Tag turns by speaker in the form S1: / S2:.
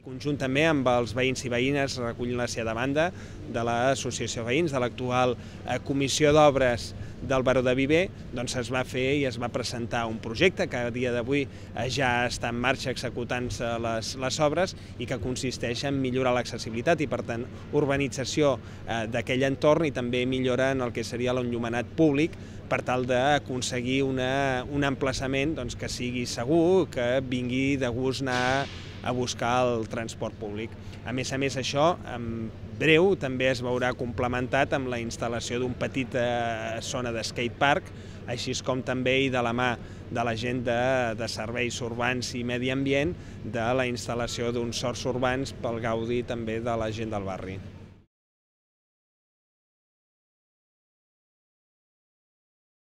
S1: conjuntament amb els veïns i veïnes, recollint la seva demanda de l'Associació de Veïns, de l'actual Comissió d'Obres del Baró de Viver, doncs es va fer i es va presentar un projecte que a dia d'avui ja està en marxa executant-se les obres i que consisteix en millorar l'accessibilitat i, per tant, urbanització d'aquell entorn i també millora en el que seria l'enllumenat públic per tal d'aconseguir un emplaçament que sigui segur, que vingui de gust anar a buscar el transport públic. A més, això en breu també es veurà complementat amb la instal·lació d'una petita zona de skatepark, així com també i de la mà de la gent de serveis urbans i medi ambient de la instal·lació d'uns horts urbans pel gaudi també de la gent del barri.